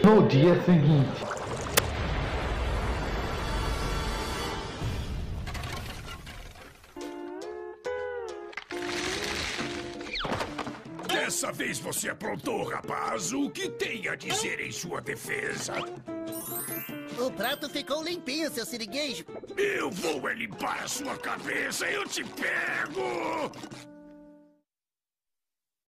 No dia seguinte. Dessa vez você aprontou, rapaz. O que tem a dizer em sua defesa? O prato ficou limpinho, seu siriguejo. Eu vou limpar a sua cabeça. Eu te pego!